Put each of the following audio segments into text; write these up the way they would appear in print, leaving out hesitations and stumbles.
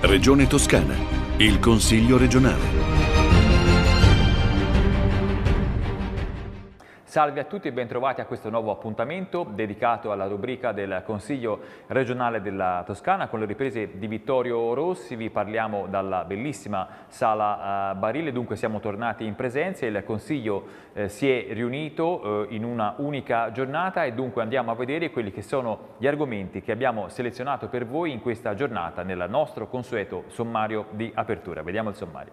Regione Toscana, il Consiglio regionale. Salve a tutti e bentrovati a questo nuovo appuntamento dedicato alla rubrica del Consiglio regionale della Toscana. Con le riprese di Vittorio Rossi vi parliamo dalla bellissima Sala Barile. Dunque siamo tornati in presenza, il Consiglio si è riunito in una unica giornata e dunque andiamo a vedere quelli che sono gli argomenti che abbiamo selezionato per voi in questa giornata nel nostro consueto sommario di apertura. Vediamo il sommario.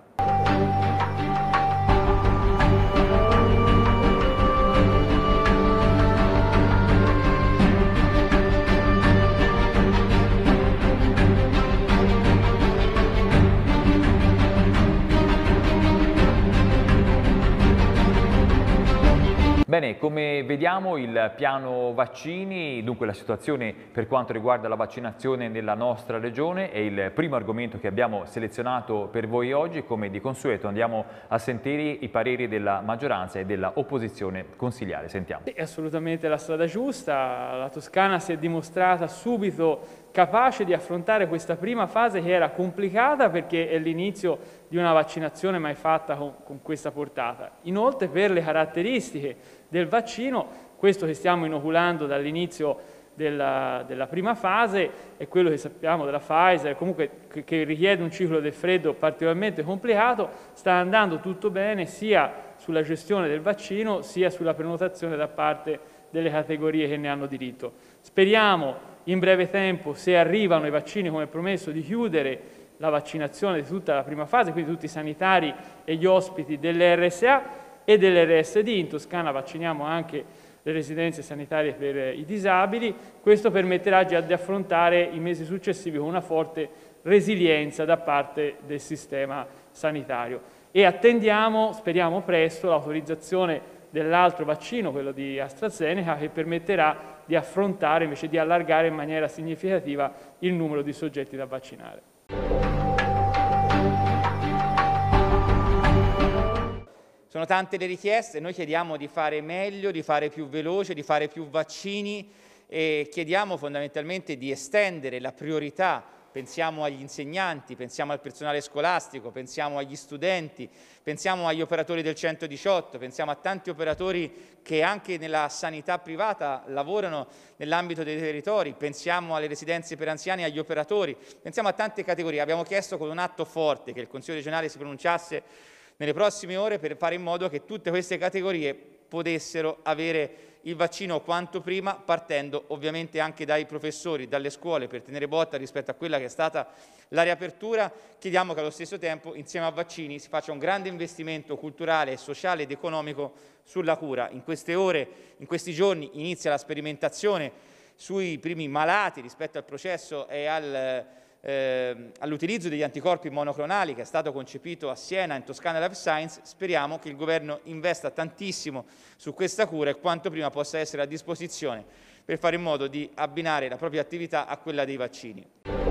Bene, come vediamo il piano vaccini, dunque la situazione per quanto riguarda la vaccinazione nella nostra regione è il primo argomento che abbiamo selezionato per voi oggi. Come di consueto andiamo a sentire i pareri della maggioranza e della opposizione consiliare. Sentiamo. È assolutamente la strada giusta, la Toscana si è dimostrata subito capace di affrontare questa prima fase che era complicata perché è l'inizio di una vaccinazione mai fatta con questa portata. Inoltre per le caratteristiche del vaccino, questo che stiamo inoculando dall'inizio della prima fase è quello che sappiamo della Pfizer, comunque che richiede un ciclo del freddo particolarmente complicato, sta andando tutto bene sia sulla gestione del vaccino sia sulla prenotazione da parte delle categorie che ne hanno diritto. Speriamo in breve tempo, se arrivano i vaccini come promesso, di chiudere la vaccinazione di tutta la prima fase, quindi tutti i sanitari e gli ospiti delle RSA e delle RSD. In Toscana vacciniamo anche le residenze sanitarie per i disabili. Questo permetterà già di affrontare i mesi successivi con una forte resilienza da parte del sistema sanitario. E attendiamo, speriamo presto, l'autorizzazione dell'altro vaccino, quello di AstraZeneca, che permetterà di affrontare, invece di allargare in maniera significativa, il numero di soggetti da vaccinare. Sono tante le richieste, noi chiediamo di fare meglio, di fare più veloce, di fare più vaccini e chiediamo fondamentalmente di estendere la priorità. Pensiamo agli insegnanti, pensiamo al personale scolastico, pensiamo agli studenti, pensiamo agli operatori del 118, pensiamo a tanti operatori che anche nella sanità privata lavorano nell'ambito dei territori, pensiamo alle residenze per anziani, agli operatori, pensiamo a tante categorie. Abbiamo chiesto con un atto forte che il Consiglio regionale si pronunciasse nelle prossime ore per fare in modo che tutte queste categorie potessero avere il vaccino quanto prima, partendo ovviamente anche dai professori, dalle scuole, per tenere botta rispetto a quella che è stata la riapertura. Chiediamo che allo stesso tempo, insieme a vaccini, si faccia un grande investimento culturale, sociale ed economico sulla cura. In queste ore, in questi giorni, inizia la sperimentazione sui primi malati rispetto al processo e all'utilizzo degli anticorpi monoclonali che è stato concepito a Siena, in Toscana Life Science. Speriamo che il Governo investa tantissimo su questa cura e quanto prima possa essere a disposizione per fare in modo di abbinare la propria attività a quella dei vaccini.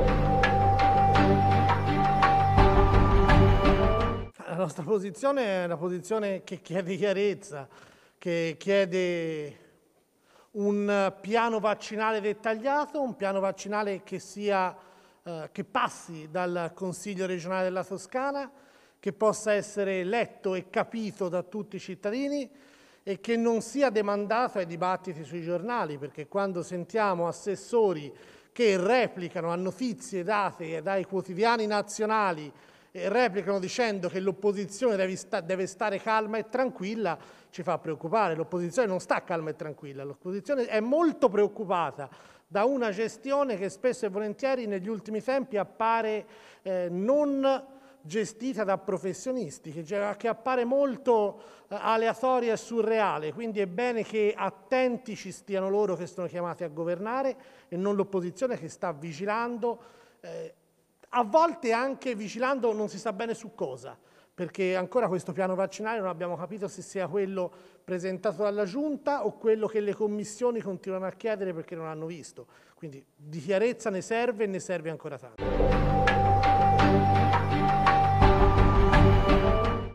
La nostra posizione è una posizione che chiede chiarezza, che chiede un piano vaccinale dettagliato, un piano vaccinale che passi dal Consiglio regionale della Toscana, che possa essere letto e capito da tutti i cittadini e che non sia demandato ai dibattiti sui giornali, perché quando sentiamo assessori che replicano a notizie date dai quotidiani nazionali e replicano dicendo che l'opposizione deve stare calma e tranquilla, ci fa preoccupare. L'opposizione non sta calma e tranquilla, l'opposizione è molto preoccupata da una gestione che spesso e volentieri negli ultimi tempi appare non gestita da professionisti, che appare molto aleatoria e surreale, quindi è bene che attenti ci stiano loro che sono chiamati a governare e non l'opposizione che sta vigilando, a volte anche vigilando non si sa bene su cosa, perché ancora questo piano vaccinale non abbiamo capito se sia quello presentato dalla Giunta o quello che le commissioni continuano a chiedere perché non hanno visto. Quindi di chiarezza ne serve e ne serve ancora tanto.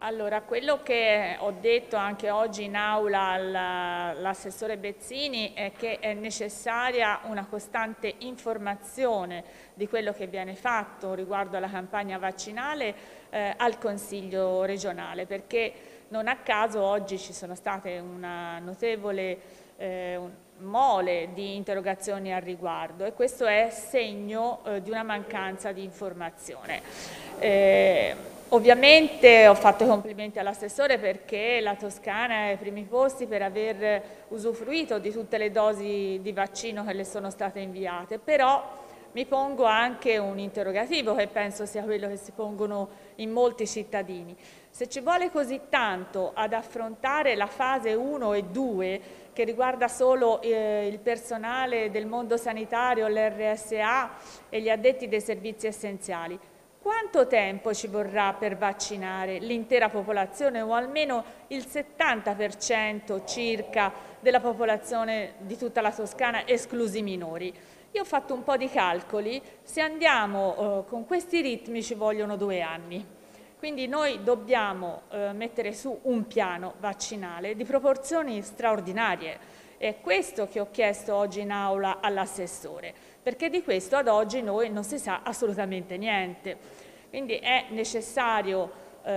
Allora, quello che ho detto anche oggi in aula all'assessore Bezzini è che è necessaria una costante informazione di quello che viene fatto riguardo alla campagna vaccinale al Consiglio regionale, perché non a caso oggi ci sono state una notevole mole di interrogazioni al riguardo e questo è segno di una mancanza di informazione. Ovviamente ho fatto i complimenti all'assessore perché la Toscana è ai primi posti per aver usufruito di tutte le dosi di vaccino che le sono state inviate, però mi pongo anche un interrogativo che penso sia quello che si pongono in molti cittadini. Se ci vuole così tanto ad affrontare la fase 1 e 2 che riguarda solo il personale del mondo sanitario, l'RSA e gli addetti dei servizi essenziali, quanto tempo ci vorrà per vaccinare l'intera popolazione o almeno il 70% circa della popolazione di tutta la Toscana, esclusi i minori? Io ho fatto un po' di calcoli, se andiamo con questi ritmi ci vogliono 2 anni. Quindi noi dobbiamo mettere su un piano vaccinale di proporzioni straordinarie. È questo che ho chiesto oggi in aula all'assessore, perché di questo ad oggi noi non si sa assolutamente niente. Quindi è necessario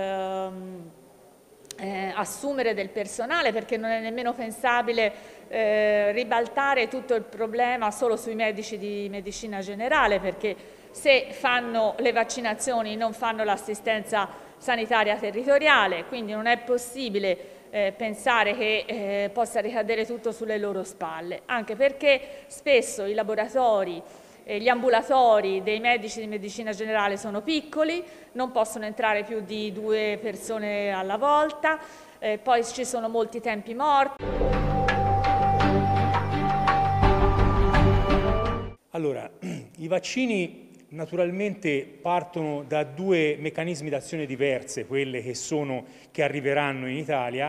assumere del personale, perché non è nemmeno pensabile ribaltare tutto il problema solo sui medici di medicina generale, perché se fanno le vaccinazioni non fanno l'assistenza sanitaria territoriale, quindi non è possibile pensare che possa ricadere tutto sulle loro spalle, anche perché spesso i laboratori e gli ambulatori dei medici di medicina generale sono piccoli, non possono entrare più di 2 persone alla volta, poi ci sono molti tempi morti. Allora, i vaccini naturalmente partono da 2 meccanismi d'azione diverse, quelle che arriveranno in Italia,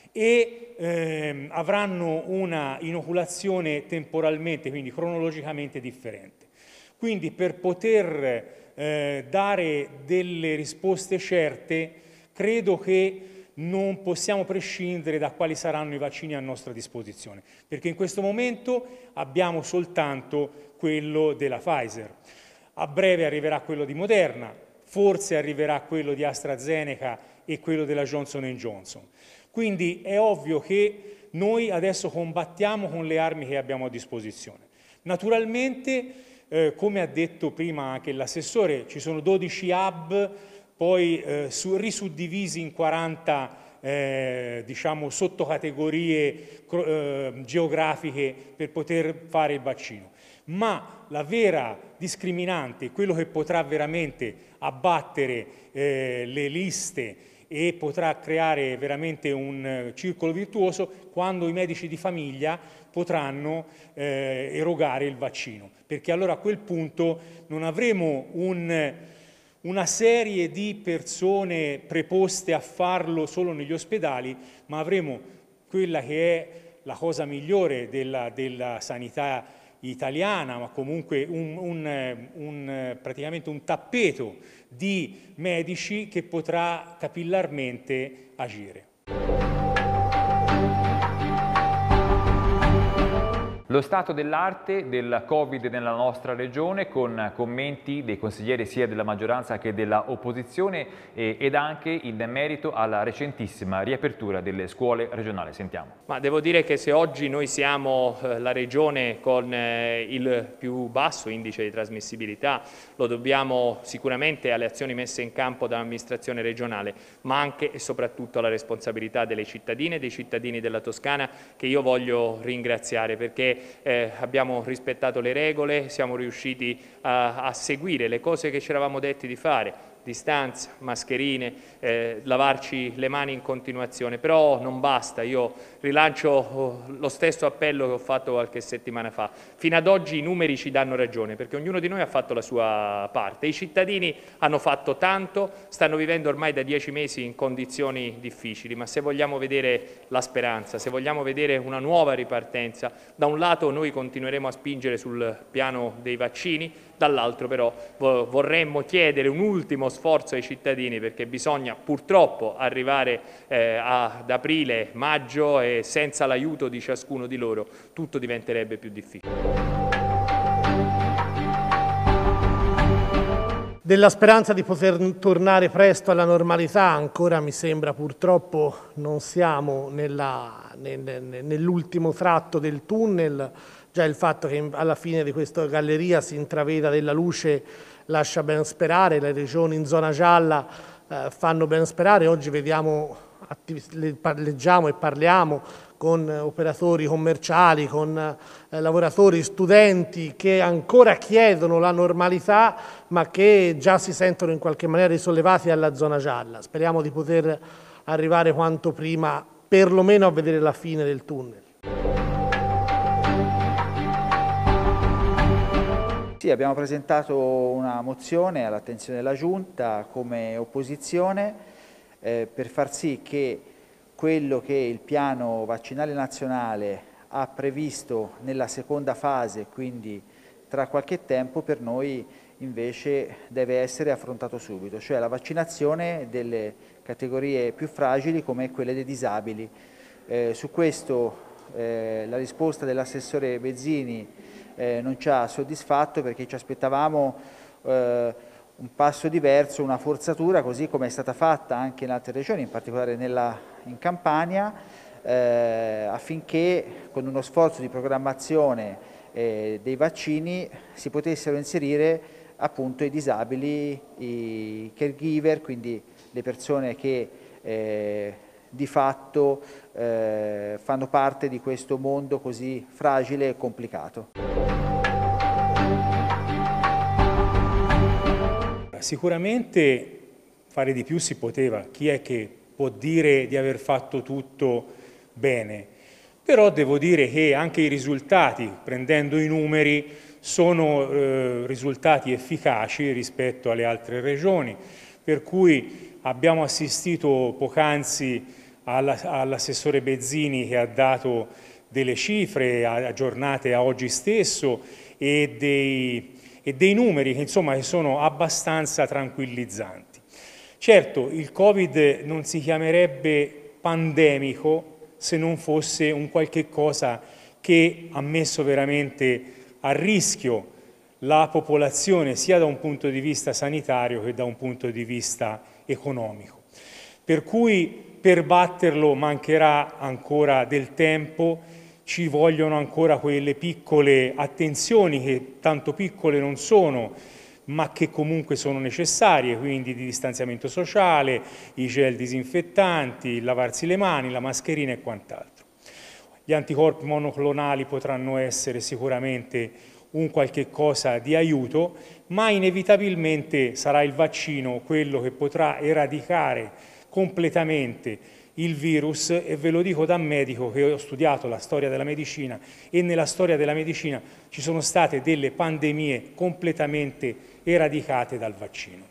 e avranno una inoculazione temporalmente, quindi cronologicamente differente. Quindi per poter dare delle risposte certe, credo che non possiamo prescindere da quali saranno i vaccini a nostra disposizione, perché in questo momento abbiamo soltanto quello della Pfizer. A breve arriverà quello di Moderna, forse arriverà quello di AstraZeneca e quello della Johnson & Johnson. Quindi è ovvio che noi adesso combattiamo con le armi che abbiamo a disposizione. Naturalmente, come ha detto prima anche l'assessore, ci sono 12 hub, poi risuddivisi in 40 diciamo, sottocategorie geografiche per poter fare il vaccino. Ma la vera discriminante, quello che potrà veramente abbattere le liste e potrà creare veramente un circolo virtuoso, quando i medici di famiglia potranno erogare il vaccino, perché allora a quel punto non avremo una serie di persone preposte a farlo solo negli ospedali, ma avremo quella che è la cosa migliore della sanità italiana, ma comunque praticamente un tappeto di medici che potrà capillarmente agire. Lo stato dell'arte del Covid nella nostra regione, con commenti dei consiglieri sia della maggioranza che dell'opposizione ed anche in merito alla recentissima riapertura delle scuole regionali. Sentiamo. Ma devo dire che se oggi noi siamo la regione con il più basso indice di trasmissibilità, lo dobbiamo sicuramente alle azioni messe in campo dall'amministrazione regionale, ma anche e soprattutto alla responsabilità delle cittadine e dei cittadini della Toscana, che io voglio ringraziare, perché abbiamo rispettato le regole, siamo riusciti a seguire le cose che ci eravamo detti di fare, distanza, mascherine, lavarci le mani in continuazione, però non basta. Io rilancio lo stesso appello che ho fatto qualche settimana fa. Fino ad oggi i numeri ci danno ragione, perché ognuno di noi ha fatto la sua parte. I cittadini hanno fatto tanto, stanno vivendo ormai da 10 mesi in condizioni difficili, ma se vogliamo vedere la speranza, se vogliamo vedere una nuova ripartenza, da un lato noi continueremo a spingere sul piano dei vaccini, dall'altro però vorremmo chiedere un ultimo sforzo ai cittadini, perché bisogna purtroppo arrivare ad aprile, maggio, e senza l'aiuto di ciascuno di loro tutto diventerebbe più difficile. Della speranza di poter tornare presto alla normalità ancora mi sembra purtroppo non siamo nell'ultimo tratto del tunnel. Già il fatto che alla fine di questa galleria si intraveda della luce lascia ben sperare, le regioni in zona gialla fanno ben sperare. Oggi vediamo, leggiamo e parliamo con operatori commerciali, con lavoratori, studenti che ancora chiedono la normalità ma che già si sentono in qualche maniera risollevati alla zona gialla. Speriamo di poter arrivare quanto prima perlomeno a vedere la fine del tunnel. Sì, abbiamo presentato una mozione all'attenzione della Giunta come opposizione per far sì che quello che il piano vaccinale nazionale ha previsto nella seconda fase, quindi tra qualche tempo, per noi invece deve essere affrontato subito, cioè la vaccinazione delle categorie più fragili come quelle dei disabili. Su questo la risposta dell'assessore Bezzini non ci ha soddisfatto, perché ci aspettavamo un passo diverso, una forzatura, così come è stata fatta anche in altre regioni, in particolare in Campania, affinché con uno sforzo di programmazione dei vaccini si potessero inserire appunto i disabili, i caregiver, quindi le persone che di fatto fanno parte di questo mondo così fragile e complicato. Sicuramente fare di più si poteva, chi è che può dire di aver fatto tutto bene? Però devo dire che anche i risultati, prendendo i numeri, sono risultati efficaci rispetto alle altre regioni, per cui abbiamo assistito poc'anzi all'assessore Bezzini che ha dato delle cifre aggiornate a oggi stesso e dei numeri che insomma sono abbastanza tranquillizzanti. Certo, il Covid non si chiamerebbe pandemico se non fosse un qualche cosa che ha messo veramente a rischio la popolazione sia da un punto di vista sanitario che da un punto di vista economico. Per cui per batterlo mancherà ancora del tempo, ci vogliono ancora quelle piccole attenzioni che tanto piccole non sono, ma che comunque sono necessarie, quindi di distanziamento sociale, i gel disinfettanti, il lavarsi le mani, la mascherina e quant'altro. Gli anticorpi monoclonali potranno essere sicuramente un qualche cosa di aiuto, ma inevitabilmente sarà il vaccino quello che potrà eradicare completamente il virus, e ve lo dico da medico che ho studiato la storia della medicina, e nella storia della medicina ci sono state delle pandemie completamente eradicate dal vaccino.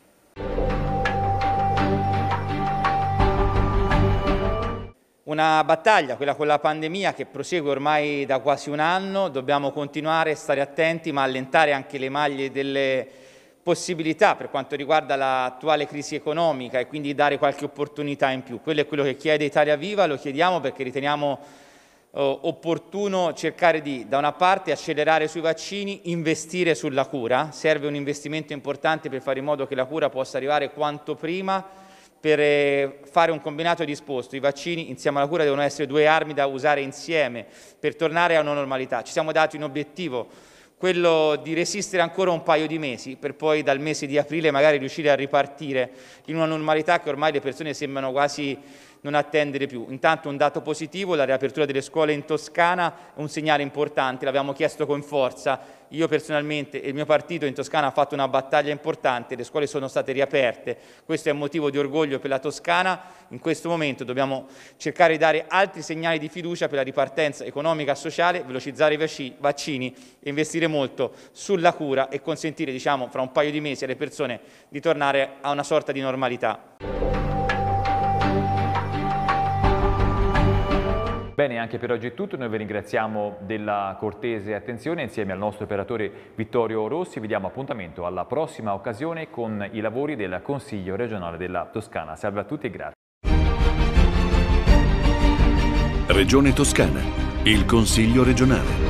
Una battaglia, quella con la pandemia, che prosegue ormai da quasi un anno. Dobbiamo continuare a stare attenti, ma allentare anche le maglie delle possibilità per quanto riguarda l'attuale crisi economica, e quindi dare qualche opportunità in più. Quello è quello che chiede Italia Viva, lo chiediamo perché riteniamo opportuno cercare di, da una parte, accelerare sui vaccini, investire sulla cura. Serve un investimento importante per fare in modo che la cura possa arrivare quanto prima, per fare un combinato disposto. I vaccini insieme alla cura devono essere due armi da usare insieme per tornare a una normalità. Ci siamo dati un obiettivo, quello di resistere ancora un paio di mesi, per poi dal mese di aprile magari riuscire a ripartire in una normalità che ormai le persone sembrano quasi non attendere più. Intanto un dato positivo, la riapertura delle scuole in Toscana è un segnale importante, l'abbiamo chiesto con forza. Io personalmente e il mio partito in Toscana ha fatto una battaglia importante, le scuole sono state riaperte, questo è un motivo di orgoglio per la Toscana. In questo momento dobbiamo cercare di dare altri segnali di fiducia per la ripartenza economica e sociale, velocizzare i vaccini e investire molto sulla cura e consentire, diciamo, fra un paio di mesi alle persone di tornare a una sorta di normalità. Bene, anche per oggi è tutto, noi vi ringraziamo della cortese attenzione. Insieme al nostro operatore Vittorio Rossi vi diamo appuntamento alla prossima occasione con i lavori del Consiglio regionale della Toscana. Salve a tutti e grazie. Regione Toscana, il Consiglio regionale.